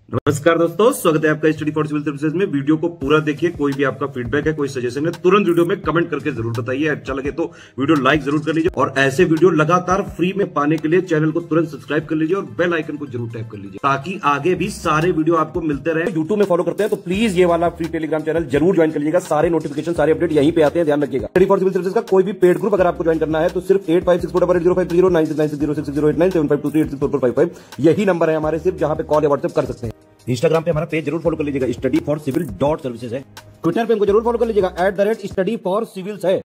नमस्कार दोस्तों, स्वागत है आपका स्टडी फॉर सिविल सर्विसेज में। वीडियो को पूरा देखिए। कोई भी आपका फीडबैक है, कोई सजेशन है, तुरंत वीडियो में कमेंट करके जरूर बताइए। अच्छा लगे तो वीडियो लाइक जरूर कर लीजिए और ऐसे वीडियो लगातार फ्री में पाने के लिए चैनल को तुरंत सब्सक्राइब कर लीजिए और बेल आइकन को जरूर टैप कर लीजिए ताकि आगे भी सारे वीडियो आपको मिलते रहे। यूट्यूब में फॉलो करते हैं तो प्लीज ये वाला फ्री टेलीग्राम चैनल जरूर ज्वाइन कर लीजिएगा। सारे नोटिफिकेशन, सारे अपडेट यहीं पे आते हैं, ध्यान रखिएगा। स्टडी फॉर सिविल सर्विसेज का कोई भी पेड ग्रुप अगर आपको ज्वाइन करना है तो सिर्फ 8564880509696089786445 यही नंबर है हमारे, सिर्फ जहां पे कॉल या व्हाट्सएप कर सकते हैं। इंस्टाग्राम पे हमारा पेज जरूर फॉलो कर लीजिएगा, स्टडी फॉर सिविल .सर्विसेज है। ट्विटर पे हमको जरूर फॉलो कर लीजिएगा, @study for civils है।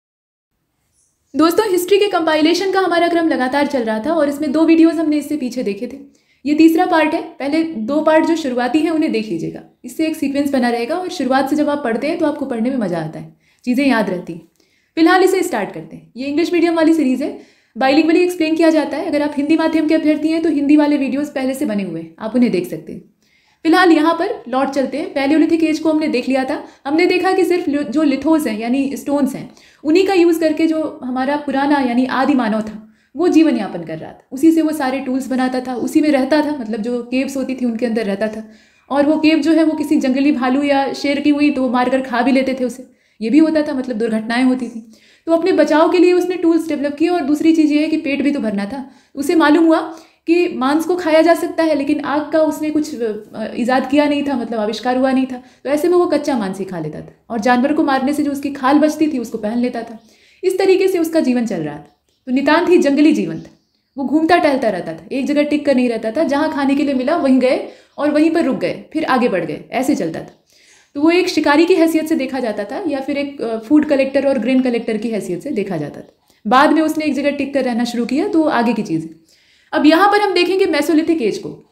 दोस्तों, हिस्ट्री के कंपाइलेशन का हमारा क्रम लगातार चल रहा था और इसमें 2 वीडियोस हमने इससे पीछे देखे थे। ये तीसरा पार्ट है। पहले 2 पार्ट जो शुरुआती हैं उन्हें देख लीजिएगा, इससे एक सीक्वेंस बना रहेगा और शुरुआत से जब आप पढ़ते हैं तो आपको पढ़ने में मजा आता है, चीज़ें याद रहती हैं। फिलहाल इसे स्टार्ट करते हैं। ये इंग्लिश मीडियम वाली सीरीज़ है, बाइलिंगुअली एक्सप्लेन किया जाता है। अगर आप हिंदी माध्यम के अभ्यर्थी हैं तो हिंदी वाले वीडियोज़ पहले से बने हुए हैं, आप उन्हें देख सकते हैं। फिलहाल यहाँ पर लौट चलते हैं। पैलियोलिथिक एज को हमने देख लिया था। हमने देखा कि सिर्फ जो लिथोस हैं यानी स्टोन्स हैं उन्हीं का यूज़ करके जो हमारा पुराना यानी आदि मानव था वो जीवन यापन कर रहा था, उसी से वो सारे टूल्स बनाता था, उसी में रहता था, मतलब जो केव्स होती थी उनके अंदर रहता था। और वो केव जो है वो किसी जंगली भालू या शेर की हुई तो वो मारकर खा भी लेते थे उसे, ये भी होता था, मतलब दुर्घटनाएं होती थी। तो अपने बचाव के लिए उसने टूल्स डेवलप किए। और दूसरी चीज़ ये है कि पेट भी तो भरना था। उसे मालूम हुआ कि मांस को खाया जा सकता है, लेकिन आग का उसने कुछ इजाद किया नहीं था, मतलब आविष्कार हुआ नहीं था। तो ऐसे में वो कच्चा मांस ही खा लेता था और जानवर को मारने से जो उसकी खाल बचती थी उसको पहन लेता था। इस तरीके से उसका जीवन चल रहा था। तो नितांत ही जंगली जीवन था। वो घूमता टहलता रहता था, एक जगह टिक कर नहीं रहता था। जहाँ खाने के लिए मिला वहीं गए और वहीं पर रुक गए, फिर आगे बढ़ गए, ऐसे चलता था। तो वो एक शिकारी की हैसियत से देखा जाता था या फिर एक फूड कलेक्टर और ग्रेन कलेक्टर की हैसियत से देखा जाता था। बाद में उसने एक जगह टिक कर रहना शुरू किया, तो आगे की चीज़ है। अब यहाँ पर हम देखेंगे मेसोलिथिक एज को,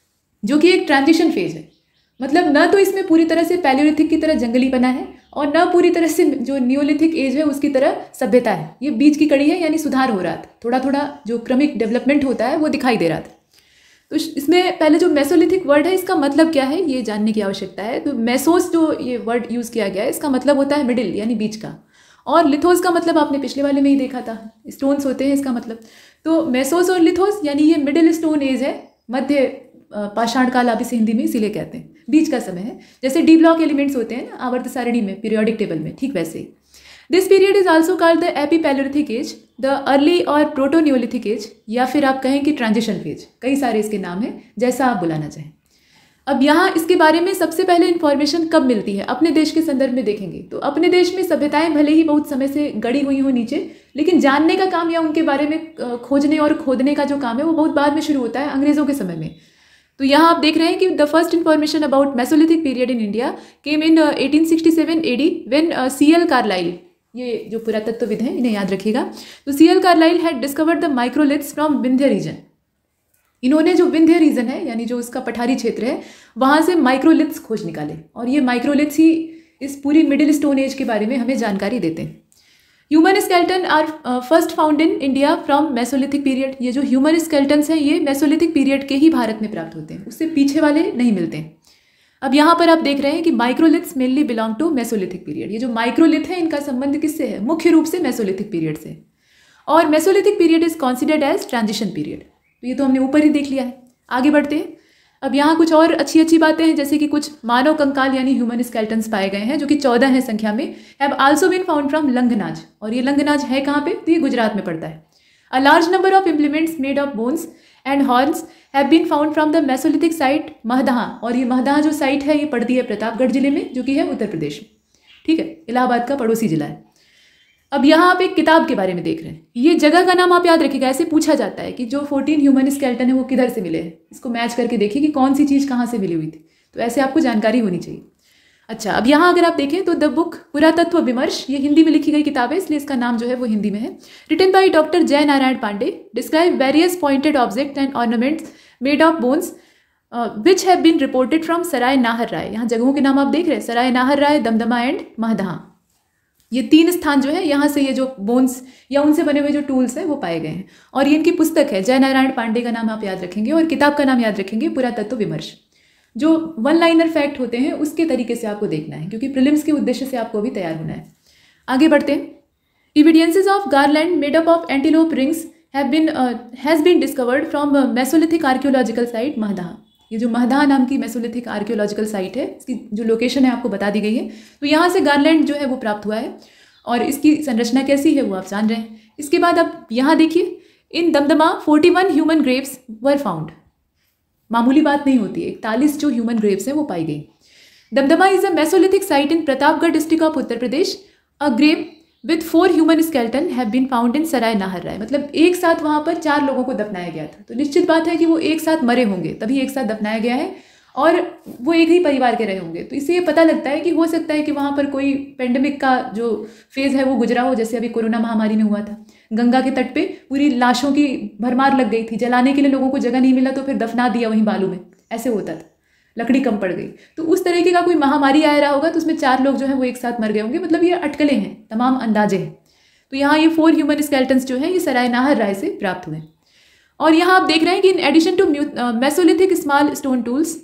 जो कि एक ट्रांजिशन फेज है। मतलब न तो इसमें पूरी तरह से पैलियोलिथिक की तरह जंगली बना है और न पूरी तरह से जो नियोलिथिक एज है उसकी तरह सभ्यता है। ये बीच की कड़ी है, यानी सुधार हो रहा था, थोड़ा थोड़ा जो क्रमिक डेवलपमेंट होता है वो दिखाई दे रहा था। तो इसमें पहले जो मेसोलिथिक वर्ड है इसका मतलब क्या है ये जानने की आवश्यकता है। तो मेसोस जो ये वर्ड यूज़ किया गया है इसका मतलब होता है मिडिल यानी बीच का, और लिथोस का मतलब आपने पिछले वाले में ही देखा था, स्टोन्स होते हैं इसका मतलब। तो मेसोस और लिथोस यानी ये मिडिल स्टोन एज है, मध्य पाषाण काल आप इसे हिंदी में इसीलिए कहते हैं, बीच का समय है। जैसे डी ब्लॉक एलिमेंट्स होते हैं ना आवर्त सारणी में, पीरियोडिक टेबल में, ठीक वैसे ही। This period is also called the epipalaeolithic age, the early or protoneolithic as, या फिर आप कहें कि ट्रांजिशन फेज। कई सारे इसके नाम हैं, जैसा आप बुलाना चाहें। अब यहाँ इसके बारे में सबसे पहले इन्फॉर्मेशन कब मिलती है, अपने देश के संदर्भ में देखेंगे तो अपने देश में सभ्यताएं भले ही बहुत समय से गड़ी हुई हो नीचे, लेकिन जानने का काम या उनके बारे में खोजने और खोदने का जो काम है वो बहुत बाद में शुरू होता है, अंग्रेजों के समय में। तो यहाँ आप देख रहे हैं कि the first information about mesolithic period in India came in 1867 AD when C.L. Carlyle, ये जो पुरातत्वविद हैं इन्हें याद रखिएगा। तो C.L. Carlyle had discovered the microliths from Vindhya region. इन्होंने जो विंध्य रीजन है यानी जो उसका पठारी क्षेत्र है वहाँ से माइक्रोलिथ्स खोज निकाले, और ये माइक्रोलिथ्स ही इस पूरी मिडिल स्टोन एज के बारे में हमें जानकारी देते हैं। Human skeleton are first found in India from mesolithic period. ये जो ह्यूमन स्केल्टन्स हैं ये मेसोलिथिक पीरियड के ही भारत में प्राप्त होते हैं, उससे पीछे वाले नहीं मिलते हैं। अब यहाँ पर आप देख रहे हैं कि microliths mainly belong to mesolithic period. ये जो माइक्रोलिथ है इनका संबंध किससे है, मुख्य रूप से मेसोलिथिक पीरियड से। और mesolithic period is considered as transition period. तो ये तो हमने ऊपर ही देख लिया है। आगे बढ़ते हैं। अब यहाँ कुछ और अच्छी अच्छी बातें हैं, जैसे कि कुछ मानव कंकाल यानी ह्यूमन स्केल्टन्स पाए गए हैं जो कि 14 हैं संख्या में। Have also been found from Langhnaj, और ये लंघनाज है कहाँ पे, तो ये गुजरात में पड़ता है। A large number of implements made of bones and horns have been found from the mesolithic site Mahadaha, और ये महदहा जो साइट है ये पड़ती है प्रतापगढ़ जिले में, जो कि है उत्तर प्रदेश में, ठीक है, इलाहाबाद का पड़ोसी जिला है। अब यहाँ आप एक किताब के बारे में देख रहे हैं, ये जगह का नाम आप याद रखिएगा। ऐसे पूछा जाता है कि जो 14 ह्यूमन स्केल्टन है वो किधर से मिले हैं, इसको मैच करके देखिए कि कौन सी चीज़ कहाँ से मिली हुई थी, तो ऐसे आपको जानकारी होनी चाहिए। अच्छा, अब यहाँ अगर आप देखें तो द बुक पुरातत्व विमर्श, ये हिंदी में लिखी गई किताब है इसलिए इसका नाम जो है वो हिंदी में है। Written by doctor Jai Narayan Pandey, describe various pointed object and ornaments made of bones which have been reported from Sarai Nahar Rai. यहाँ जगहों के नाम आप देख रहे हैं, सराय नाहर राय, दमदमा एंड महदहा। ये 3 स्थान जो है यहाँ से ये जो बोन्स या उनसे बने हुए जो टूल्स हैं वो पाए गए हैं। और ये इनकी पुस्तक है, जय नारायण पांडे का नाम आप याद रखेंगे और किताब का नाम याद रखेंगे पुरातत्व विमर्श। जो 1 लाइनर फैक्ट होते हैं उसके तरीके से आपको देखना है, क्योंकि प्रीलिम्स के उद्देश्य से आपको भी तैयार होना है। आगे बढ़ते हैं। Evidences of garland made up of antelope rings has been discovered from Mesolithic archaeological site Mahadaha. ये जो महदा नाम की मेसोलिथिक आर्कियोलॉजिकल साइट है, इसकी जो लोकेशन है आपको बता दी गई है। तो यहाँ से गारलैंड जो है वो प्राप्त हुआ है और इसकी संरचना कैसी है वो आप जान रहे हैं। इसके बाद आप यहाँ देखिए, in Damdama 41 human graves were found. मामूली बात नहीं होती है, 41 जो ह्यूमन ग्रेव्स हैं वो पाई गई। Damdama is a Mesolithic site in Pratapgarh district of Uttar Pradesh. A grave with 4 human skeleton have been found in Sarai Nahar Rai. मतलब एक साथ वहाँ पर 4 लोगों को दफनाया गया था। तो निश्चित बात है कि वो एक साथ मरे होंगे, तभी एक साथ दफनाया गया है और वो एक ही परिवार के रहे होंगे। तो इससे ये पता लगता है कि हो सकता है कि वहाँ पर कोई पेंडेमिक का जो फेज़ है वो गुजरा हो, जैसे अभी कोरोना महामारी में हुआ था। गंगा के तट पे पूरी लाशों की भरमार लग गई थी, जलाने के लिए लोगों को जगह नहीं मिला तो फिर दफना दिया वहीं बालू में, ऐसे होता था, लकड़ी कम पड़ गई। तो उस तरीके का कोई महामारी आया रहा होगा तो उसमें 4 लोग जो हैं वो एक साथ मर गए होंगे। मतलब ये अटकलें हैं, तमाम अंदाजे हैं। तो यहाँ ये 4 ह्यूमन स्केल्टन्स जो हैं ये सराय नाहर राय से प्राप्त हुए। और यहाँ आप देख रहे हैं कि in addition to Mesolithic small stone tools,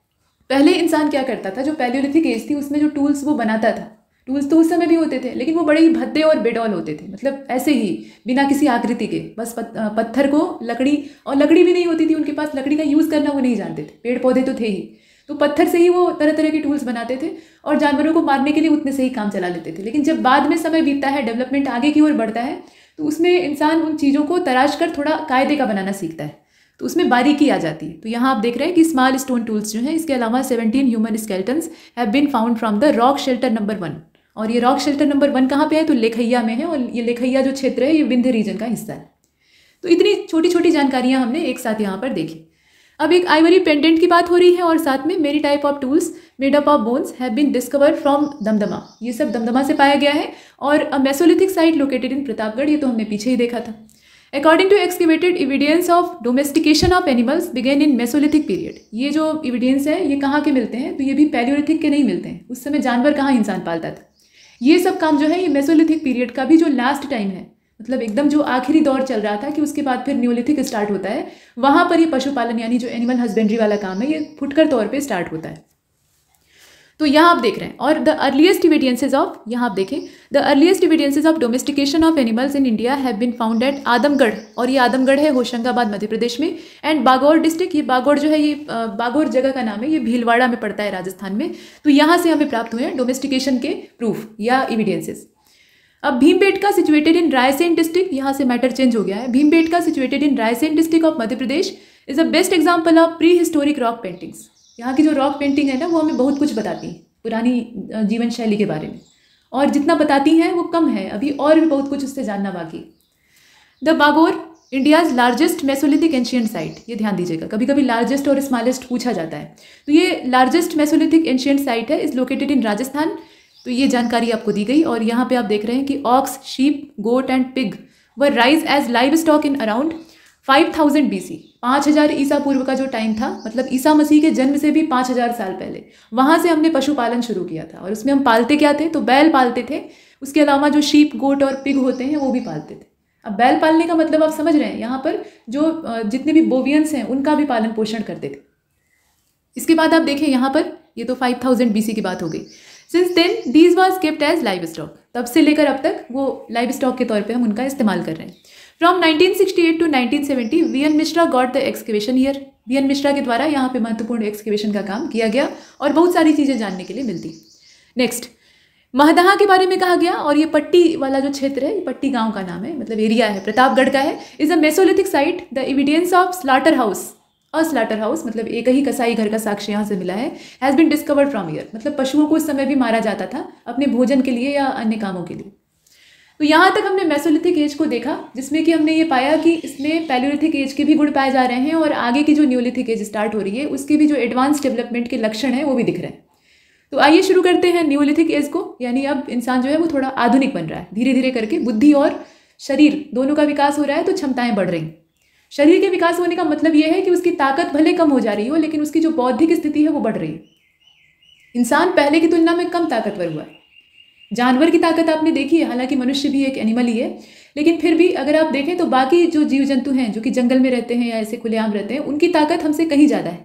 पहले इंसान क्या करता था, जो पैलियोलिथिक एज थी उसमें जो टूल्स वो बनाता था, टूल्स तो उस समय भी होते थे लेकिन वो बड़े ही भद्दे और बेडौल होते थे। मतलब ऐसे ही बिना किसी आकृति के, बस पत्थर को लकड़ी, और लकड़ी भी नहीं होती थी उनके पास, लकड़ी का यूज़ करना वो नहीं जानते थे, पेड़ पौधे तो थे ही, तो पत्थर से ही वो तरह तरह के टूल्स बनाते थे और जानवरों को मारने के लिए उतने से ही काम चला लेते थे। लेकिन जब बाद में समय बीतता है, डेवलपमेंट आगे की ओर बढ़ता है, तो उसमें इंसान उन चीज़ों को तराश कर थोड़ा कायदे का बनाना सीखता है, तो उसमें बारीकी आ जाती है। तो यहाँ आप देख रहे हैं कि स्मॉल स्टोन टूल्स जो हैं, इसके अलावा 17 human skeletons have been found from the rock shelter number 1। और ये रॉक शेल्टर नंबर 1 कहाँ पे है, तो लेखैया में है, और ये लेखैया जो क्षेत्र है ये विंध्य रीजन का हिस्सा है। तो इतनी छोटी छोटी जानकारियाँ हमने एक साथ यहाँ पर देखी। अब एक आइवरी पेंडेंट की बात हो रही है और साथ में many type of tools made up of bones have been discovered from Damdama. ये सब दमदमा से पाया गया है और a Mesolithic site located in Pratapgarh, ये तो हमने पीछे ही देखा था। According to excavated evidence of domestication of animals began in Mesolithic period. ये जो एविडेंस है ये कहाँ के मिलते हैं, तो ये भी पैलियोलिथिक के नहीं मिलते हैं। उस समय जानवर कहाँ इंसान पालता था। ये सब काम जो है ये मेसोलिथिक पीरियड का भी जो लास्ट टाइम है, मतलब एकदम जो आखिरी दौर चल रहा था कि उसके बाद फिर न्योलिथिक स्टार्ट होता है, वहाँ पर ये पशुपालन यानी जो एनिमल हस्बेंड्री वाला काम है ये फुटकर तौर पे स्टार्ट होता है। तो यहाँ आप देख रहे हैं, और द अर्लीस्ट एविडेंसेज ऑफ, यहाँ आप देखें, the earliest evidences of domestication of animals in India have been found at Adamgarh, और ये आदमगढ़ है होशंगाबाद मध्य प्रदेश में, एंड बागौर डिस्ट्रिक्ट, ये बागौर जो है ये बागौर जगह का नाम है, ये भीलवाड़ा में पड़ता है राजस्थान में। तो यहाँ से हमें प्राप्त हुए हैं डोमेस्टिकेशन के प्रूफ या एविडेंसेज। अब Bhimbetka situated in Raisen district, यहाँ से मैटर चेंज हो गया है। Bhimbetka situated in Raisen district of Madhya Pradesh is a best example of prehistoric rock paintings. यहाँ की जो रॉक पेंटिंग है ना वो हमें बहुत कुछ बताती है पुरानी जीवन शैली के बारे में, और जितना बताती हैं वो कम है, अभी और भी बहुत कुछ उससे जानना बाकी। The Bagor India's largest Mesolithic ancient site, ये ध्यान दीजिएगा, कभी कभी लार्जेस्ट और स्मॉलेस्ट पूछा जाता है। तो ये लार्जेस्ट मेसोलिथिक एंशियंट साइट है, इज लोकेटेड इन राजस्थान। तो ये जानकारी आपको दी गई। और यहाँ पे आप देख रहे हैं कि ox, sheep, goat and pig were rise as livestock in around 5000 BC। 5000 ईसा पूर्व का जो टाइम था, मतलब ईसा मसीह के जन्म से भी 5000 साल पहले, वहाँ से हमने पशुपालन शुरू किया था। और उसमें हम पालते क्या थे, तो बैल पालते थे, उसके अलावा जो शीप, गोट और पिग होते हैं वो भी पालते थे। अब बैल पालने का मतलब आप समझ रहे हैं, यहाँ पर जो जितने भी बोवियंस हैं उनका भी पालन पोषण करते थे। इसके बाद आप देखें यहाँ पर, ये तो 5000 BC की बात हो गई। Since then these was kept as livestock, तब से लेकर अब तक वो लाइव स्टॉक के तौर पे हम उनका इस्तेमाल कर रहे हैं। From 1968 to 1970 V N. Mishra got the excavation year. V N. Mishra के द्वारा यहाँ पे महत्वपूर्ण एक्सकेवेशन का काम किया गया और बहुत सारी चीज़ें जानने के लिए मिलती। नेक्स्ट, महदहा के बारे में कहा गया, और ये पट्टी वाला जो क्षेत्र है, ये पट्टी गांव का नाम है, मतलब एरिया है, प्रतापगढ़ का है। Is a Mesolithic site. The evidence of slaughter house, a slaughter house मतलब एक ही कसाई घर का साक्ष्य यहाँ से मिला है, has been discovered from year. मतलब पशुओं को उस समय भी मारा जाता था अपने भोजन के लिए या अन्य कामों के लिए। तो यहाँ तक हमने मेसोलिथिक एज को देखा, जिसमें कि हमने ये पाया कि इसमें पैलियोलिथिक एज के भी गुण पाए जा रहे हैं, और आगे की जो न्योलिथिक एज स्टार्ट हो रही है उसके भी जो एडवांस डेवलपमेंट के लक्षण हैं वो भी दिख रहे हैं। तो आइए शुरू करते हैं न्योलिथिक एज को, यानी अब इंसान जो है वो थोड़ा आधुनिक बन रहा है, धीरे धीरे करके बुद्धि और शरीर दोनों का विकास हो रहा है, तो क्षमताएं बढ़ रही। शरीर के विकास होने का मतलब यह है कि उसकी ताकत भले कम हो जा रही हो, लेकिन उसकी जो बौद्धिक स्थिति है वो बढ़ रही है। इंसान पहले की तुलना में कम ताकतवर हुआ है। जानवर की ताकत आपने देखी है, हालांकि मनुष्य भी एक एनिमल ही है, लेकिन फिर भी अगर आप देखें तो बाकी जो जीव जंतु हैं जो कि जंगल में रहते हैं या ऐसे खुलेआम रहते हैं, उनकी ताकत हमसे कहीं ज़्यादा है,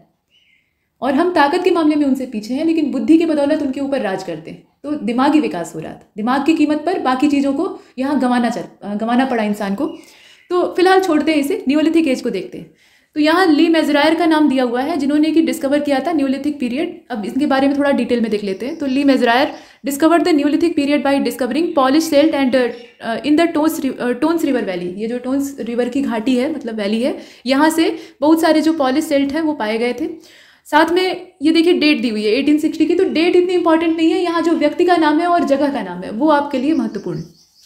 और हम ताकत के मामले में उनसे पीछे हैं, लेकिन बुद्धि की बदौलत उनके ऊपर राज करते हैं। तो दिमागी विकास हो रहा था, दिमाग की कीमत पर बाकी चीज़ों को यहाँ गंवाना पड़ा इंसान को। तो फिलहाल छोड़ते हैं इसे, न्योलिथिक एज को देखते हैं। तो यहाँ ली मेजरायर का नाम दिया हुआ है, जिन्होंने कि डिस्कवर किया था न्यूलिथिक पीरियड। अब इसके बारे में थोड़ा डिटेल में देख लेते हैं। तो Le Mesurier discovered the Neolithic period by discovering polish celt and in the Tons river valley. ये जो टोन्स रिवर की घाटी है, मतलब वैली है, यहाँ से बहुत सारे जो पॉलिश सेल्ट हैं वो पाए गए थे। साथ में ये देखिए डेट दी हुई है 1860 की। तो डेट इतनी इंपॉर्टेंट नहीं है, यहाँ जो व्यक्ति का नाम है और जगह का नाम है वो आपके लिए महत्वपूर्ण।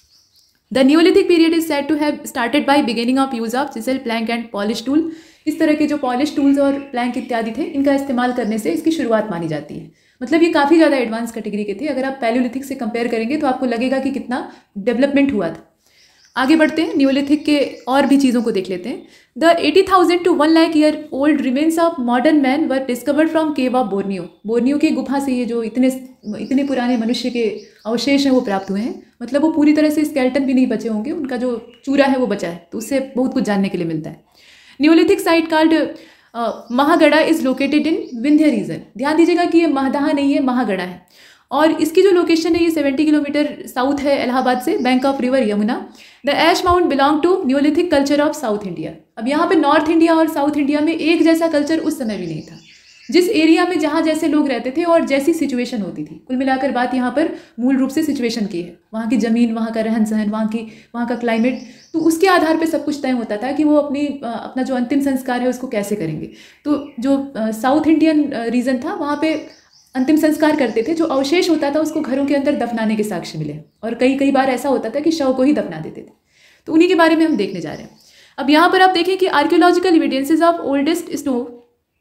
The Neolithic period is said to have started by beginning of use of chisel, plank and polish tool. इस तरह के जो पॉलिश टूल्स और प्लैंक इत्यादि थे, इनका इस्तेमाल करने से इसकी शुरुआत मानी जाती है। मतलब ये काफ़ी ज़्यादा एडवांस कैटेगरी के थे। अगर आप पैलियोलिथिक से कंपेयर करेंगे तो आपको लगेगा कि कितना डेवलपमेंट हुआ था। आगे बढ़ते हैं, न्यूलिथिक के और भी चीज़ों को देख लेते हैं। The 80,000 to 1 lakh year old remains of modern man were discovered from cave of Borneo. Borneo की गुफा से ये जो इतने पुराने मनुष्य के अवशेष हैं वो प्राप्त हुए हैं। मतलब वो पूरी तरह से स्केलेटन भी नहीं बचे होंगे, उनका जो चूरा है वो बचा है, तो उससे बहुत कुछ जानने के लिए मिलता है। Neolithic site called Mahagarha is located in Vindhya region. ध्यान दीजिएगा कि ये महदहा नहीं है, महागढ़ा है। और इसकी जो लोकेशन है ये 70 किलोमीटर साउथ है इलाहाबाद से, bank of river Yamuna. The ash mount belong to Neolithic culture of South India. अब यहाँ पे नॉर्थ इंडिया और साउथ इंडिया में एक जैसा कल्चर उस समय भी नहीं था। जिस एरिया में जहाँ जैसे लोग रहते थे और जैसी सिचुएशन होती थी, कुल मिलाकर बात यहाँ पर मूल रूप से सिचुएशन की है। वहाँ की ज़मीन, वहाँ का रहन सहन, वहाँ का क्लाइमेट, तो उसके आधार पे सब कुछ तय होता था कि वो अपना जो अंतिम संस्कार है उसको कैसे करेंगे। तो जो साउथ इंडियन रीजन था वहाँ पे अंतिम संस्कार करते थे। जो अवशेष होता था उसको घरों के अंदर दफनाने के साक्ष्य मिले, और कई बार ऐसा होता था कि शव को ही दफना देते थे। तो उन्हीं के बारे में हम देखने जा रहे हैं। अब यहाँ पर आप देखें कि archaeological evidences of oldest stove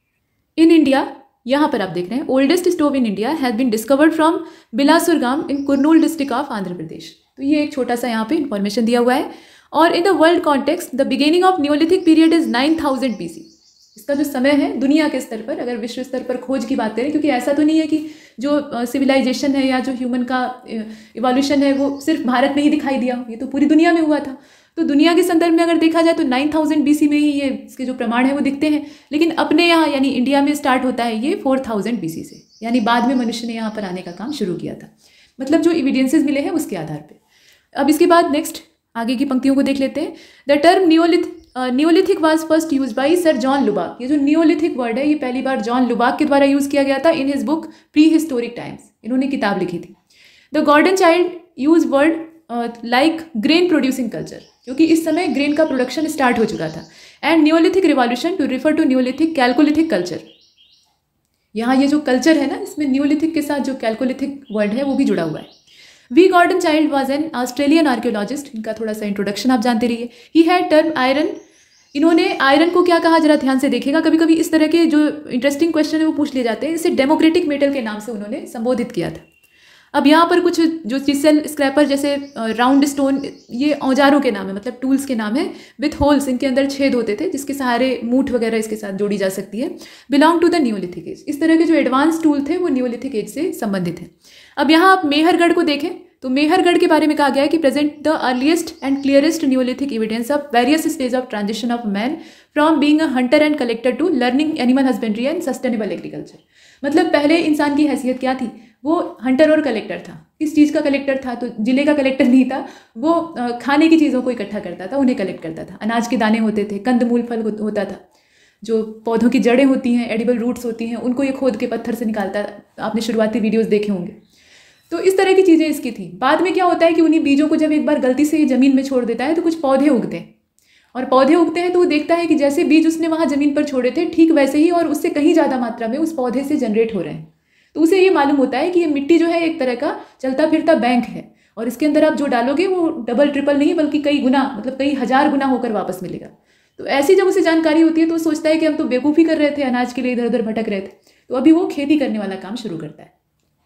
in India, यहाँ पर आप देख रहे हैं oldest stove in India has been discovered from Bilaspur गांव in Kurnool district of Andhra Pradesh. तो ये एक छोटा सा यहाँ पे इंफॉर्मेशन दिया हुआ है। और in the world context the beginning of Neolithic period is 9000 BC। इसका जो समय है दुनिया के स्तर पर, अगर विश्व स्तर पर खोज की बात करें, क्योंकि ऐसा तो नहीं है कि जो सिविलाइजेशन है या जो ह्यूमन का इवोल्यूशन है वो सिर्फ भारत में ही दिखाई दिया, ये तो पूरी दुनिया में हुआ था। तो दुनिया के संदर्भ में अगर देखा जाए तो 9000 BC में ही ये इसके जो प्रमाण है वो दिखते हैं। लेकिन अपने यहाँ यानी इंडिया में स्टार्ट होता है ये 4000 BC से, यानी बाद में मनुष्य ने यहाँ पर आने का काम शुरू किया था। मतलब जो एविडेंसेस मिले हैं उसके आधार पर। अब इसके बाद नेक्स्ट आगे की पंक्तियों को देख लेते हैं। The term Neolithic was first use by sir John Lubbock. ये जो न्यूलिथिक वर्ड है ये पहली बार जॉन लुबाक के द्वारा यूज किया गया था in his book prehistoric times. इन्होंने किताब लिखी थी। The Gordon Childe use word like grain producing culture, क्योंकि इस समय ग्रेन का प्रोडक्शन स्टार्ट हो चुका था। And Neolithic revolution to refer to Neolithic Chalcolithic culture. यहाँ ये जो कल्चर है ना, इसमें न्यूलिथिक के साथ जो कैलकोलिथिक वर्ड है वो भी जुड़ा हुआ है। V Gordon Childe was an Australian archaeologist. इनका थोड़ा सा इंट्रोडक्शन आप जानते रहिए। He had term iron. इन्होंने आयरन को क्या कहा, जरा ध्यान से देखिएगा। कभी कभी इस तरह के जो इंटरेस्टिंग क्वेश्चन है वो पूछ लिए जाते हैं। इसे डेमोक्रेटिक मेटल के नाम से उन्होंने संबोधित किया था। अब यहाँ पर कुछ जो चिसल, स्क्रैपर जैसे राउंड स्टोन, ये औजारों के नाम है, मतलब टूल्स के नाम है। विथ होल्स, इनके अंदर छेद होते थे जिसके सहारे मूठ वगैरह इसके साथ जोड़ी जा सकती है। Belong to the Neolithic age. इस तरह के जो एडवांस टूल थे वो न्यूलिथिक एज से संबंधित हैं। अब यहाँ आप मेहरगढ़ को देखें तो मेहरगढ़ के बारे में कहा गया है कि present the earliest and clearest Neolithic evidence of various stage of transition of man from being a hunter and collector to learning animal husbandry and sustainable agriculture. मतलब पहले इंसान की हैसियत क्या थी, वो हंटर और कलेक्टर था। किस चीज़ का कलेक्टर था, तो जिले का कलेक्टर नहीं था, वो खाने की चीज़ों को इकट्ठा करता था, उन्हें कलेक्ट करता था। अनाज के दाने होते थे, कंद मूल फल होता था, जो पौधों की जड़ें होती हैं, एडिबल रूट्स होती हैं, उनको ये खोद के पत्थर से निकालता। आपने शुरुआती वीडियोस देखे होंगे। तो इस तरह की चीज़ें इसकी थी। बाद में क्या होता है कि उन्हीं बीजों को जब एक बार गलती से ज़मीन में छोड़ देता है तो कुछ पौधे उगते हैं, और पौधे उगते हैं तो वो देखता है कि जैसे बीज उसने वहाँ ज़मीन पर छोड़े थे ठीक वैसे ही और उससे कहीं ज़्यादा मात्रा में उस पौधे से जनरेट हो रहे हैं। तो उसे ये मालूम होता है कि ये मिट्टी जो है एक तरह का चलता फिरता बैंक है, और इसके अंदर आप जो डालोगे वो डबल ट्रिपल नहीं बल्कि कई गुना, मतलब कई हजार गुना होकर वापस मिलेगा। तो ऐसी जब उसे जानकारी होती है तो वो सोचता है कि हम तो बेवकूफ़ी कर रहे थे, अनाज के लिए इधर उधर भटक रहे थे। तो अभी वो खेती करने वाला काम शुरू करता है।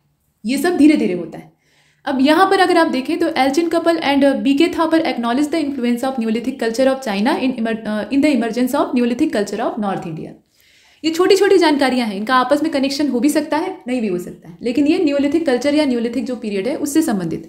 ये सब धीरे धीरे होता है। अब यहाँ पर अगर आप देखें तो Allchin couple and B K Thapar acknowledge the influence of Neolithic culture of China in the emergence of Neolithic culture of North India. ये छोटी छोटी जानकारियां हैं, इनका आपस में कनेक्शन हो भी सकता है, नहीं भी हो सकता है, लेकिन ये न्यूलिथिक कल्चर या न्यूलिथिक जो पीरियड है उससे संबंधित है।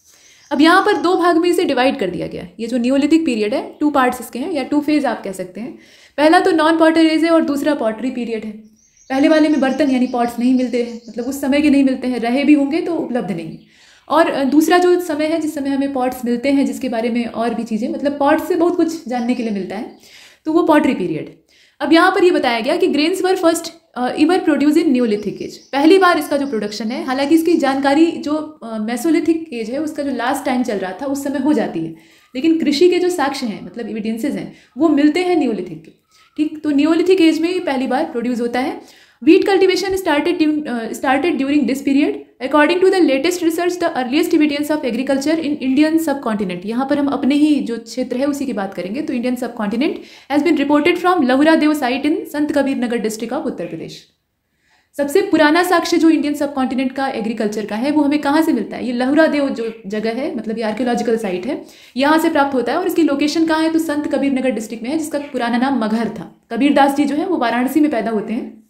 अब यहाँ पर दो भाग में इसे डिवाइड कर दिया गया है। ये जो न्यूलिथिक पीरियड है 2 पार्ट्स इसके हैं, या 2 फेज आप कह सकते हैं। पहला तो नॉन पॉटर एज है और दूसरा पॉटरी पीरियड है। पहले वाले में बर्तन यानी पॉट्स नहीं मिलते हैं, मतलब उस समय के नहीं मिलते हैं, रहे भी होंगे तो उपलब्ध नहीं है। और दूसरा जो समय है जिस समय हमें पॉट्स मिलते हैं, जिसके बारे में और भी चीज़ें, मतलब पॉट्स से बहुत कुछ जानने के लिए मिलता है, तो वो पॉटरी पीरियड। अब यहाँ पर ये बताया गया कि grains were first ever produce in Neolithic age, पहली बार इसका जो प्रोडक्शन है, हालांकि इसकी जानकारी जो मेसोलिथिक एज है उसका जो लास्ट टाइम चल रहा था उस समय हो जाती है, लेकिन कृषि के जो साक्ष्य हैं मतलब एविडेंसेस हैं वो मिलते हैं न्यूलिथिक के। ठीक, तो न्यूलिथिक एज में पहली बार प्रोड्यूस होता है। Wheat cultivation started during this period. According to the latest research, the earliest evidence of agriculture in Indian subcontinent, यहाँ पर हम अपने ही जो क्षेत्र है उसी की बात करेंगे, तो Indian subcontinent has been reported from Lahura Dev site in Sant Kabir Nagar district of Uttar Pradesh. सबसे पुराना साक्ष्य जो इंडियन सबकॉन्टिनेंट का एग्रीकल्चर का है वो हमें कहाँ से मिलता है? ये लहुरा देव जो जगह है, मतलब ये आर्कियोलॉजिकल साइट है, यहाँ से प्राप्त होता है। और इसकी लोकेशन कहाँ है? तो संत कबीर नगर डिस्ट्रिक्ट में है, जिसका पुराना नाम मगहर था। कबीरदास जी जो है वो वाराणसी में पैदा होते हैं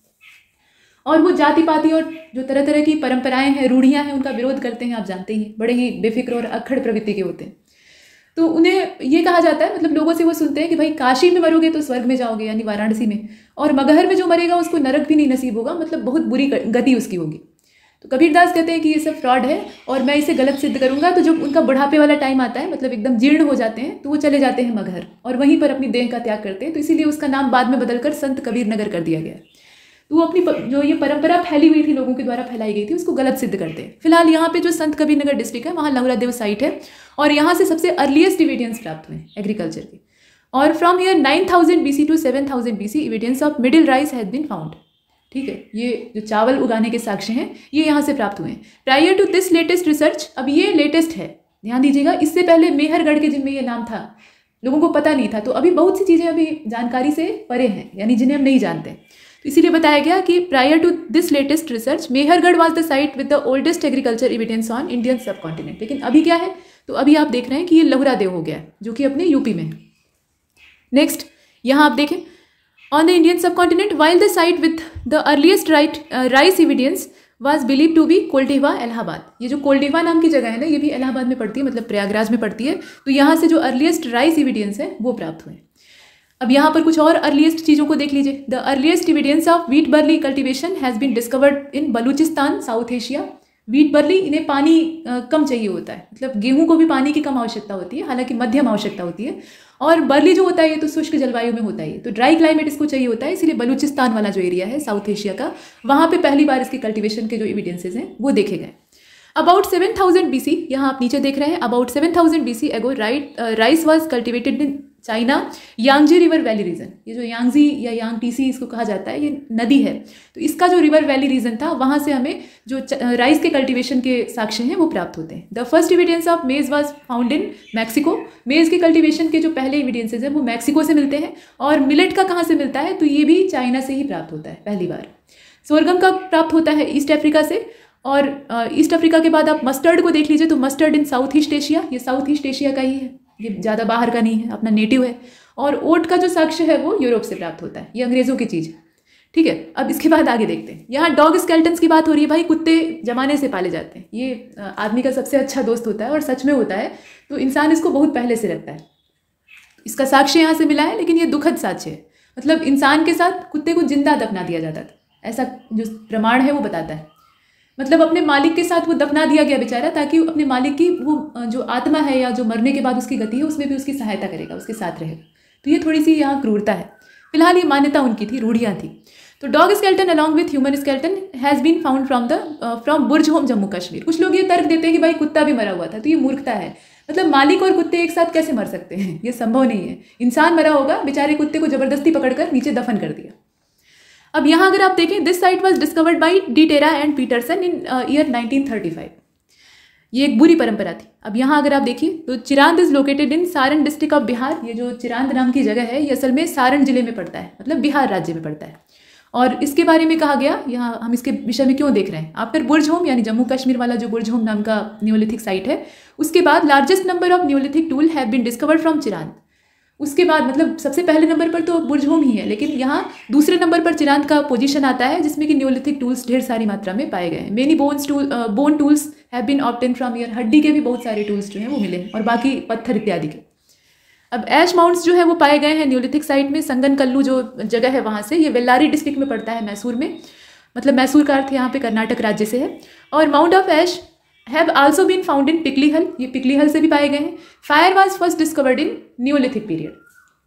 और वो जाति पाति और जो तरह तरह की परंपराएं हैं, रूढ़ियां हैं, उनका विरोध करते हैं। आप जानते ही, बड़े ही बेफिक्र और अक्खड़ प्रवृत्ति के होते हैं। तो उन्हें ये कहा जाता है, मतलब लोगों से वो सुनते हैं कि भाई काशी में मरोगे तो स्वर्ग में जाओगे, यानी वाराणसी में, और मगहर में जो मरेगा उसको नरक भी नहीं नसीब होगा, मतलब बहुत बुरी गति उसकी होगी। तो कबीरदास कहते हैं कि ये सब फ्रॉड है और मैं इसे गलत सिद्ध करूंगा। तो जब उनका बुढ़ापे वाला टाइम आता है, मतलब एकदम जीर्ण हो जाते हैं, तो वो चले जाते हैं मगहर और वहीं पर अपनी देह का त्याग करते हैं। तो इसीलिए उसका नाम बाद में बदलकर संत कबीर नगर कर दिया गया। तो वो अपनी जो ये परंपरा फैली हुई थी, लोगों के द्वारा फैलाई गई थी, उसको गलत सिद्ध करते हैं। फिलहाल यहाँ पे जो संत कबीर नगर डिस्ट्रिक्ट है वहाँ लहुरा देव साइट है और यहाँ से सबसे अर्लीस्ट एविडेंस प्राप्त हुए एग्रीकल्चर के। और from here 9000 BC to 7000 BC evidence of middle rice has been found. ठीक है, ये जो चावल उगाने के साक्ष्य हैं ये यहाँ से प्राप्त हुए हैं। Prior to this latest research, अब ये लेटेस्ट है, ध्यान दीजिएगा, इससे पहले मेहरगढ़ के जिनमें ये नाम था लोगों को पता नहीं था। तो अभी बहुत सी चीज़ें अभी जानकारी से परे हैं, यानी जिन्हें हम नहीं जानते। तो इसीलिए बताया गया कि prior to this latest research Mehrgarh was the site with the oldest agriculture evidence on Indian subcontinent. लेकिन अभी क्या है? तो अभी आप देख रहे हैं कि ये लहुरा देव हो गया है, जो कि अपने यूपी में है। नेक्स्ट यहाँ आप देखें, on the Indian subcontinent while the site with the earliest rice evidence was believe to be Koldihwa Allahabad. ये जो कोल्डिवा नाम की जगह है ना, ये भी इलाहाबाद में पड़ती है, मतलब प्रयागराज में पड़ती है। तो यहाँ से जो अर्लीस्ट राइस एविडेंस है वो प्राप्त हुए। अब यहाँ पर कुछ और अर्लीस्ट चीज़ों को देख लीजिए। The earliest evidence of wheat barley cultivation has been discovered in Baluchistan, South Asia. Wheat barley, इन्हें पानी कम चाहिए होता है, मतलब गेहूं को भी पानी की कम आवश्यकता होती है, हालांकि मध्यम आवश्यकता होती है। और बर्ली जो होता है ये तो शुष्क जलवायु में होता है, तो ड्राई क्लाइमेट इसको चाहिए होता है। इसीलिए बलूचिस्तान वाला जो एरिया है साउथ एशिया का, वहाँ पे पहली बार इसके कल्टीवेशन के जो एविडेंसेज हैं वो देखे गए। अबाउट 7000 BC, यहाँ आप नीचे देख रहे हैं, about 7000 BC ago rice was cultivated in China Yangtze river valley region. ये जो यांगजी या यांगटीसी इसको कहा जाता है, ये नदी है, तो इसका जो रिवर वैली रीजन था वहाँ से हमें जो राइस के कल्टीवेशन के साक्ष्य हैं वो प्राप्त होते हैं। The first evidence of maize was found in Mexico. Maize के कल्टीवेशन के जो पहले एविडेंसेज हैं वो मैक्सिको से मिलते हैं। और मिलेट का कहाँ से मिलता है? तो ये भी चाइना से ही प्राप्त होता है पहली बार। सोरगम का प्राप्त होता है ईस्ट अफ्रीका से। और ईस्ट अफ्रीका के बाद आप मस्टर्ड को देख लीजिए, तो mustard in South East Asia, ये साउथ ईस्ट एशिया का ही है, ये ज़्यादा बाहर का नहीं है, अपना नेटिव है। और ओट का जो साक्ष्य है वो यूरोप से प्राप्त होता है, ये अंग्रेज़ों की चीज़ है। ठीक है, अब इसके बाद आगे देखते हैं। यहाँ डॉग स्केल्टन्स की बात हो रही है। भाई कुत्ते जमाने से पाले जाते हैं, ये आदमी का सबसे अच्छा दोस्त होता है और सच में होता है, तो इंसान इसको बहुत पहले से रखता है। इसका साक्ष्य यहाँ से मिला है, लेकिन ये दुखद साक्ष्य है, मतलब इंसान के साथ कुत्ते को जिंदा दफना दिया जाता था, ऐसा जो प्रमाण है वो बताता है। मतलब अपने मालिक के साथ वो दफना दिया गया बेचारा, ताकि अपने मालिक की वो जो आत्मा है या जो मरने के बाद उसकी गति है उसमें भी उसकी सहायता करेगा, उसके साथ रहेगा। तो ये थोड़ी सी यहाँ क्रूरता है। फिलहाल ये मान्यता उनकी थी, रूढ़ियाँ थी। तो dog skeleton along with human skeleton has been found from Burzahom Jammu Kashmir. कुछ लोग ये तर्क देते हैं कि भाई कुत्ता भी मरा हुआ था, तो ये मूर्खता है। मतलब मालिक और कुत्ते एक साथ कैसे मर सकते हैं? ये संभव नहीं है। इंसान मरा होगा, बेचारे कुत्ते को जबरदस्ती पकड़कर नीचे दफन कर दिया। अब यहाँ अगर आप देखें, this site was discovered by De Terra and Paterson in year 1935। ये एक बुरी परंपरा थी। अब यहाँ अगर आप देखिए, तो Chirand is located in Saran district of Bihar. ये जो चिरांद नाम की जगह है ये असल में सारण जिले में पड़ता है, मतलब बिहार राज्य में पड़ता है। और इसके बारे में कहा गया, यहाँ हम इसके विषय में क्यों देख रहे हैं, आफ्टर बुर्ज होम, यानी जम्मू कश्मीर वाला जो बुर्ज होम नाम का न्यूलिथिक साइट है, उसके बाद largest number of Neolithic tool have been discovered from Chirand. उसके बाद मतलब सबसे पहले नंबर पर तो बुर्ज होम ही है, लेकिन यहाँ दूसरे नंबर पर चिरांद का पोजीशन आता है, जिसमें कि न्यूलिथिक टूल्स ढेर सारी मात्रा में पाए गए हैं। Many bone tools have been obtain from year. हड्डी के भी बहुत सारे टूल्स जो हैं वो मिले हैं, और बाकी पत्थर इत्यादि के। अब ऐश माउंट्स जो है वो पाए गए हैं न्यूलिथिक साइट में। संगन कल्लू जो जगह है वहाँ से, ये वेल्लारी डिस्ट्रिक्ट में पड़ता है, मैसूर में, मतलब मैसूर का अर्थ यहाँ पे कर्नाटक राज्य से है। और mount of ash have also been found in Piklihal, ये पिकली हल से भी पाए गए हैं। Fire was first discovered in Neolithic period.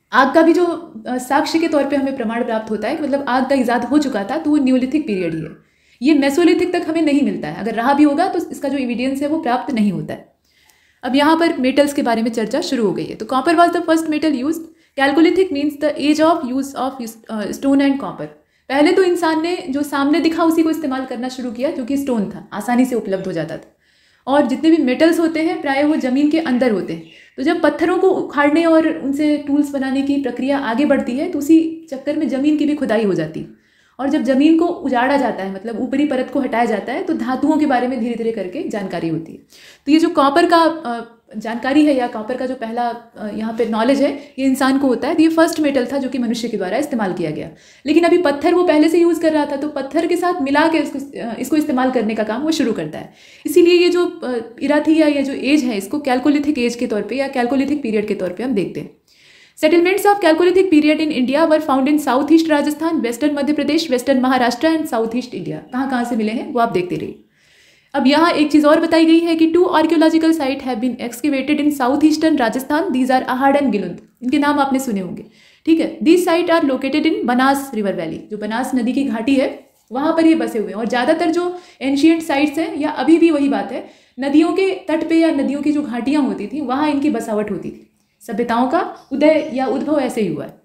आग का भी जो साक्ष्य के तौर पे हमें प्रमाण प्राप्त होता है कि मतलब आग का इजाद हो चुका था, तो वो न्यूलिथिक पीरियड ही है। ये मेसोलिथिक तक हमें नहीं मिलता है, अगर रहा भी होगा तो इसका जो एविडेंस है वो प्राप्त नहीं होता है। अब यहाँ पर मेटल्स के बारे में चर्चा शुरू हो गई है। तो copper was the first metal use. Chalcolithic means the age of use of stone and copper. पहले तो इंसान ने जो सामने दिखा उसी को इस्तेमाल करना शुरू किया, जो कि स्टोन था, आसानी से उपलब्ध हो जाता था। और जितने भी मेटल्स होते हैं प्राय वो ज़मीन के अंदर होते हैं। तो जब पत्थरों को उखाड़ने और उनसे टूल्स बनाने की प्रक्रिया आगे बढ़ती है तो उसी चक्कर में ज़मीन की भी खुदाई हो जाती है। और जब ज़मीन को उजाड़ा जाता है, मतलब ऊपरी परत को हटाया जाता है, तो धातुओं के बारे में धीरे धीरे करके जानकारी होती है। तो ये जो कॉपर का जानकारी है या कॉपर का जो पहला यहाँ पे नॉलेज है, ये इंसान को होता है। तो ये फर्स्ट मेटल था जो कि मनुष्य के द्वारा इस्तेमाल किया गया। लेकिन अभी पत्थर वो पहले से यूज़ कर रहा था, तो पत्थर के साथ मिला के इसको इस्तेमाल करने का काम वो शुरू करता है। इसीलिए ये जो इरा थी या ये जो एज है, इसको कैलकोलिथिक एज के तौर पर या कैलकोलिथिक पीरियड के तौर पर हम देखते हैं। Settlements of chalcolithic period in India were found in South East Rajasthan, western Madhya Pradesh, western Maharashtra and South East India. कहाँ कहाँ से मिले हैं वो आप देखते रहिए। अब यहाँ एक चीज़ और बताई गई है कि 2 archaeological site have been excavated in south eastern Rajasthan. These are Ahar and Gilund. इनके नाम आपने सुने होंगे, ठीक है। These site are located in Banas river valley. जो बनास नदी की घाटी है वहाँ पर ये बसे हुए हैं। और ज़्यादातर जो एंशियंट साइट्स हैं, या अभी भी वही बात है, नदियों के तट पे या नदियों की जो घाटियाँ होती थी वहाँ इनकी बसावट होती थी। सभ्यताओं का उदय या उद्भव ऐसे ही हुआ है।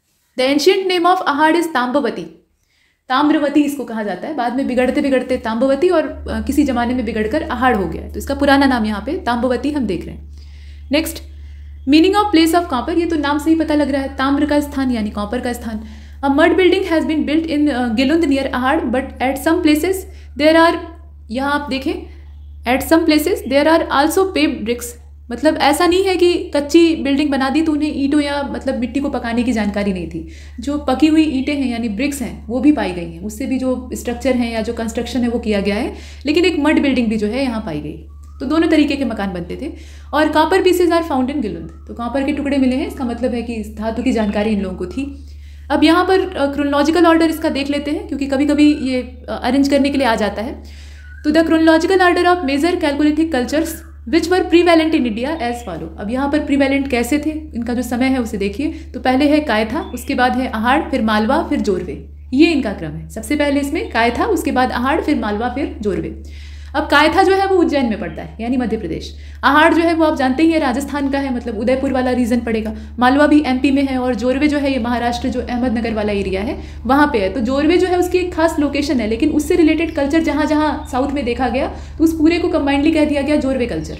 The ancient name of Ahar is Tamravati. Tamravati इसको कहा जाता है। बाद में बिगड़ते बिगड़ते ताम्रवती और किसी जमाने में बिगड़कर अहाड़ हो गया है, तो इसका पुराना नाम यहाँ पे ताम्रवती हम देख रहे हैं। Next, meaning of place of copper. ये तो नाम से ही पता लग रहा है, ताम्र का स्थान यानी कॉपर का स्थान। A mud building has been built in Gilund near Ahar, but at some places there are, यहाँ आप देखें, at some places there are also paved bricks. मतलब ऐसा नहीं है कि कच्ची बिल्डिंग बना दी तो उन्हें ईंटों या मतलब मिट्टी को पकाने की जानकारी नहीं थी। जो पकी हुई ईंटें हैं यानी ब्रिक्स हैं वो भी पाई गई हैं, उससे भी जो स्ट्रक्चर है या जो कंस्ट्रक्शन है वो किया गया है। लेकिन एक मड बिल्डिंग भी जो है यहाँ पाई गई। तो दोनों तरीके के मकान बनते थे। और copper pieces are found in Gilund. तो कॉपर के टुकड़े मिले हैं, इसका मतलब है कि इस धातु की जानकारी इन लोगों को थी। अब यहाँ पर क्रोनोलॉजिकल ऑर्डर इसका देख लेते हैं, क्योंकि कभी कभी ये अरेंज करने के लिए आ जाता है। तो the chronological order of major Chalcolithic cultures which were prevalent in India as follow. अब यहाँ पर प्रीवैलेंट कैसे थे, इनका जो समय है उसे देखिए। तो पहले है कायथा, उसके बाद है अहाड़, फिर मालवा, फिर जोरवे। ये इनका क्रम है। सबसे पहले इसमें कायथा, उसके बाद अहाड़, फिर मालवा, फिर जोरवे। अब कायथा जो है वो उज्जैन में पड़ता है यानी मध्य प्रदेश। अहाड़ जो है वो आप जानते ही है राजस्थान का है, मतलब उदयपुर वाला रीजन पड़ेगा। मालवा भी एमपी में है। और जोरवे जो है ये महाराष्ट्र जो अहमदनगर वाला एरिया है वहाँ पे है। तो जोरवे जो है उसकी एक खास लोकेशन है, लेकिन उससे रिलेटेड कल्चर जहाँ जहाँ साउथ में देखा गया तो उस पूरे को कंबाइंडली कह दिया गया जोरवे कल्चर।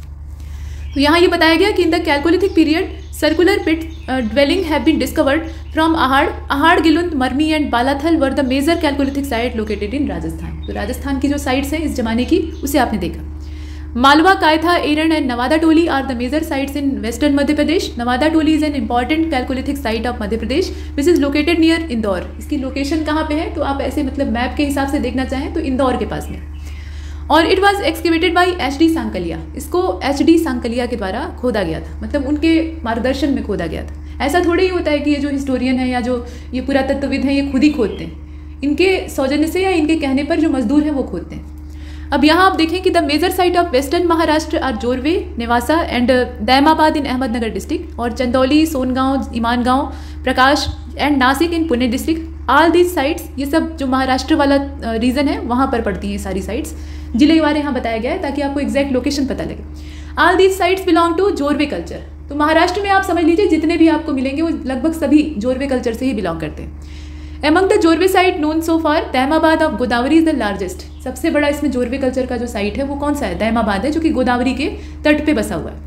तो यहाँ ये बताया गया कि in the Chalcolithic period circular pit dwelling have been discovered from Ahad, Gilund, Marmi and Balathal were the major Chalcolithic site located in Rajasthan. तो राजस्थान की जो साइट्स हैं इस जमाने की उसे आपने देखा। Malwa, Kayatha, Eran and Navdatoli are the major sites in western Madhya Pradesh. Navdatoli is an important chalcolithic site of Madhya Pradesh which is located near Indore. इसकी लोकेशन कहाँ पे है, तो आप ऐसे मतलब मैप के हिसाब से देखना चाहें तो इंदौर के पास में। और it was excavated by H D. Sankalia. इसको एच.डी. सांकलिया के द्वारा खोदा गया था, मतलब उनके मार्गदर्शन में खोदा गया था। ऐसा थोड़ी ही होता है कि ये जो हिस्टोरियन है या जो ये पुरातत्वविद हैं ये खुद ही खोदते हैं। इनके सौजन्य से या इनके कहने पर जो मजदूर हैं वो खोदते हैं। अब यहाँ आप देखें कि the major site of western Maharashtra are Jorwe, Nevasa and Daimabad in Ahmednagar district, और Chandoli, Songaon, Inamgaon, Prakash and Nashik in Pune district. All these sites, ये सब जो महाराष्ट्र वाला रीजन है वहाँ पर पड़ती हैं सारी साइट्स। जिलेवार यहाँ बताया गया है ताकि आपको एग्जैक्ट लोकेशन पता लगे। All these sites belong to Jorwe culture. तो महाराष्ट्र में आप समझ लीजिए जितने भी आपको मिलेंगे वो लगभग सभी जोरवे कल्चर से ही बिलोंग करते हैं। Among the Jorwe site known so far, Daimabad of Godavari is the largest. सबसे बड़ा इसमें जोरवे कल्चर का जो साइट है वो कौन सा है, दैमाबाद है, जो कि गोदावरी के तट पे बसा हुआ है।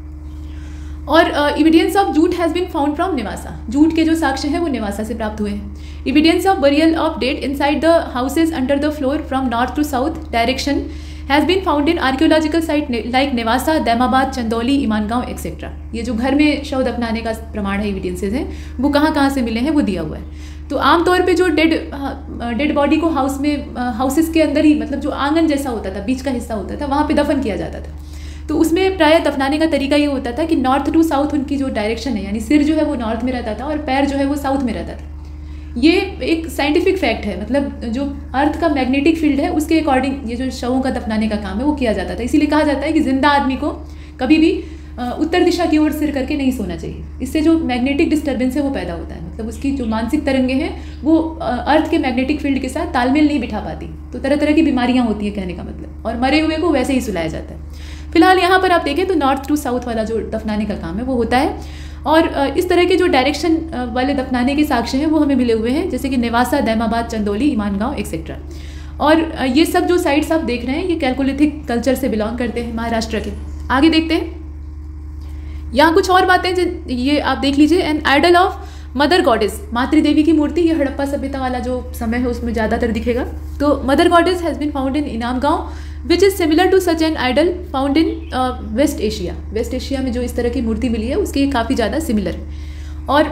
और evidence of jute has been found from Nevasa. Jute के जो साक्ष्य हैं वो नेवासा से प्राप्त हुए हैं। Evidence of burial of dead inside the houses under the floor from north to south direction has been found in archaeological site like Nevasa, Daimabad, Chandoli, Inamgaon etcetera. ये जो घर में शव दफनाने का प्रमाण है, एविडेंसेज हैं, वो कहाँ कहाँ से मिले हैं वो दिया हुआ है। तो आमतौर पे जो डेड बॉडी को हाउसेस के अंदर ही, मतलब जो आंगन जैसा होता था, बीच का हिस्सा होता था, वहाँ पे दफन किया जाता था। तो उसमें प्रायः दफनाने का तरीका ये होता था कि नॉर्थ टू साउथ उनकी जो डायरेक्शन है, यानी सिर जो है वो नॉर्थ में रहता था और पैर जो है वो साउथ में रहता था। ये एक साइंटिफिक फैक्ट है, मतलब जो अर्थ का मैग्नेटिक फील्ड है उसके अकॉर्डिंग ये जो शवों का दफनाने का काम है वो किया जाता था। इसीलिए कहा जाता है कि जिंदा आदमी को कभी भी उत्तर दिशा की ओर सिर करके नहीं सोना चाहिए। इससे जो मैग्नेटिक डिस्टर्बेंस है वो पैदा होता है, मतलब उसकी जो मानसिक तरंगें हैं वो अर्थ के मैग्नेटिक फील्ड के साथ तालमेल नहीं बिठा पाती, तो तरह तरह की बीमारियां होती हैं कहने का मतलब, और मरे हुए को वैसे ही सुलाया जाता है। फिलहाल यहाँ पर आप देखें तो नॉर्थ टू साउथ वाला जो दफनाने का काम है वो होता है, और इस तरह के जो डायरेक्शन वाले दफनाने के साक्ष्य हैं वो हमें मिले हुए हैं, जैसे कि नेवासा, दैमाबाद, चंदौली, ईमानगांव एक्सेट्रा। और ये सब जो साइट्स आप देख रहे हैं ये कैलकोलिथिक कल्चर से बिलोंग करते हैं, महाराष्ट्र के। आगे देखते हैं, यहाँ कुछ और बातें ये आप देख लीजिए। An idol of mother goddess, मातृदेवी की मूर्ति, ये हड़प्पा सभ्यता वाला जो समय है उसमें ज़्यादातर दिखेगा। तो mother goddess has been found in Inamgaon which is similar to such an idol found in West Asia. West Asia में जो इस तरह की मूर्ति मिली है उसकी काफ़ी ज़्यादा सिमिलर है। और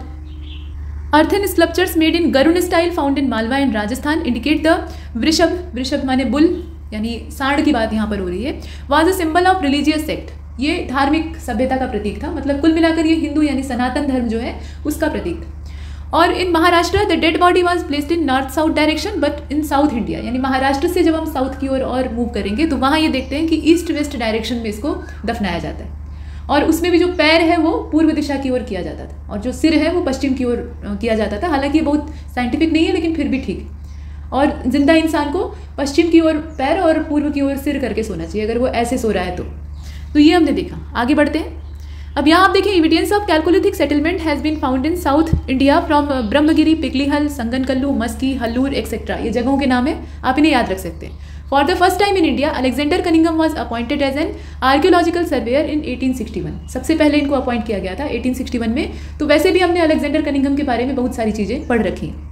earthen sculptures made in Garun style found in Malwa and Rajasthan indicate the vrishabha, वृषभ माने बुल यानी सांड की बात यहाँ पर हो रही है, was a symbol of religious sect, ये धार्मिक सभ्यता का प्रतीक था, मतलब कुल मिलाकर ये हिंदू यानी सनातन धर्म जो है उसका प्रतीक था। और in Maharashtra the dead body was placed in north south direction but in South India, यानी महाराष्ट्र से जब हम साउथ की ओर और मूव करेंगे तो वहाँ ये देखते हैं कि ईस्ट वेस्ट डायरेक्शन में इसको दफनाया जाता है, और उसमें भी जो पैर है वो पूर्व दिशा की ओर किया जाता था, और जो सिर है वो पश्चिम की ओर किया जाता था। हालांकि ये बहुत साइंटिफिक नहीं है लेकिन फिर भी ठीक है। और जिंदा इंसान को पश्चिम की ओर पैर और पूर्व की ओर सिर करके सोना चाहिए अगर वो ऐसे सो रहा है तो ये हमने देखा। आगे बढ़ते हैं। अब यहाँ आप देखें, evidence of chalcolithic settlement has been found in South India from Brahmagiri, Piklihal, Sanganakallu, Maski, Hallur etcetera. ये जगहों के नाम है, आप इन्हें याद रख सकते हैं। For the first time in India Alexander Cunningham was appointed as an archaeological surveyor in 1861। सबसे पहले इनको अपॉइंट किया गया था 1861 में। तो वैसे भी हमने अलेक्जेंडर कनिंघम के बारे में बहुत सारी चीज़ें पढ़ रखी हैं।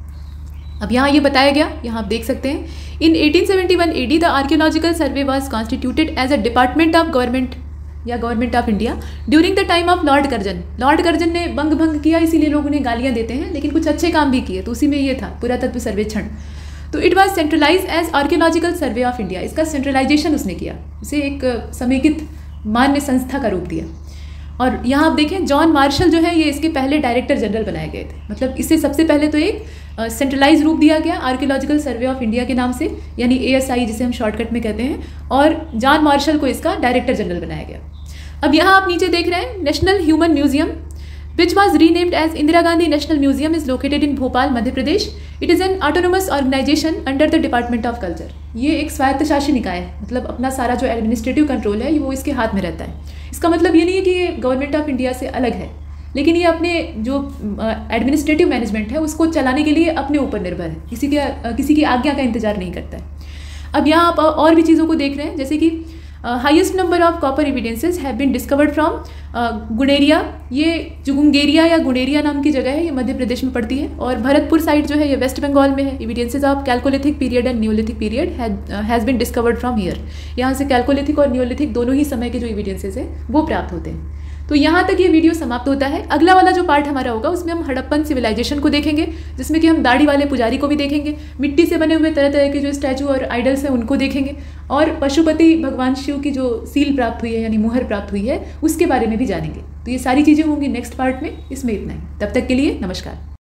अब यहाँ ये बताया गया, यहाँ आप देख सकते हैं, in 1871 AD the archaeological survey was constituted as a department of government या government of India during the time of Lord Curzon. Lord Curzon ने भंग किया, इसीलिए लोग उन्हें गालियाँ देते हैं, लेकिन कुछ अच्छे काम भी किए, तो उसी में ये था पुरातत्व सर्वेक्षण। तो it was centralize as archaeological survey of India, इसका सेंट्रलाइजेशन उसने किया, इसे एक समेकित मान्य संस्था का रूप दिया। और यहाँ आप देखें, जॉन मार्शल जो है ये इसके पहले डायरेक्टर जनरल बनाए गए थे, मतलब इससे सबसे पहले तो एक सेंट्रलाइज रूप दिया गया आर्कियोलॉजिकल सर्वे ऑफ इंडिया के नाम से, यानी ASI जिसे हम शॉर्टकट में कहते हैं, और जॉन मार्शल को इसका डायरेक्टर जनरल बनाया गया। अब यहाँ आप नीचे देख रहे हैं, national human museum which was renamed as Indira Gandhi National Museum is located in Bhopal, Madhya Pradesh. It is an autonomous organization under the Department of Culture. ये एक स्वायत्तशासी निकाय है, मतलब अपना सारा जो एडमिनिस्ट्रेटिव कंट्रोल है वो इसके हाथ में रहता है। इसका मतलब ये नहीं है कि ये गवर्नमेंट ऑफ इंडिया से अलग है, लेकिन ये अपने जो एडमिनिस्ट्रेटिव मैनेजमेंट है उसको चलाने के लिए अपने ऊपर निर्भर है, किसी की आज्ञा का इंतजार नहीं करता है। अब यहाँ आप और भी चीज़ों को देख रहे हैं, जैसे कि highest number of copper evidences have been discovered from Guneria. ये जो गुंगेरिया या गुणेरिया नाम की जगह है ये मध्य प्रदेश में पड़ती है, और भरतपुर साइट जो है ये वेस्ट बंगाल में है। Evidences of chalcolithic period and neolithic period has been discovered from here. यहाँ से कैलकोलिथिक और न्यूलिथिक दोनों ही समय के जो एविडेंसेस हैं वो प्राप्त होते हैं। तो यहाँ तक ये वीडियो समाप्त होता है। अगला वाला जो पार्ट हमारा होगा उसमें हम हड़प्पन सिविलाइजेशन को देखेंगे, जिसमें कि हम दाढ़ी वाले पुजारी को भी देखेंगे, मिट्टी से बने हुए तरह तरह के जो स्टैचू और आइडल्स हैं उनको देखेंगे, और पशुपति भगवान शिव की जो सील प्राप्त हुई है यानी मुहर प्राप्त हुई है उसके बारे में भी जानेंगे। तो ये सारी चीज़ें होंगी नेक्स्ट पार्ट में। इसमें इतना ही, तब तक के लिए नमस्कार।